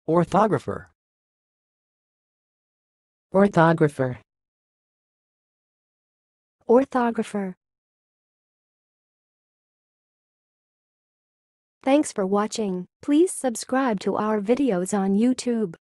orthographer, orthographer, orthographer. Thanks for watching. Please subscribe to our videos on YouTube.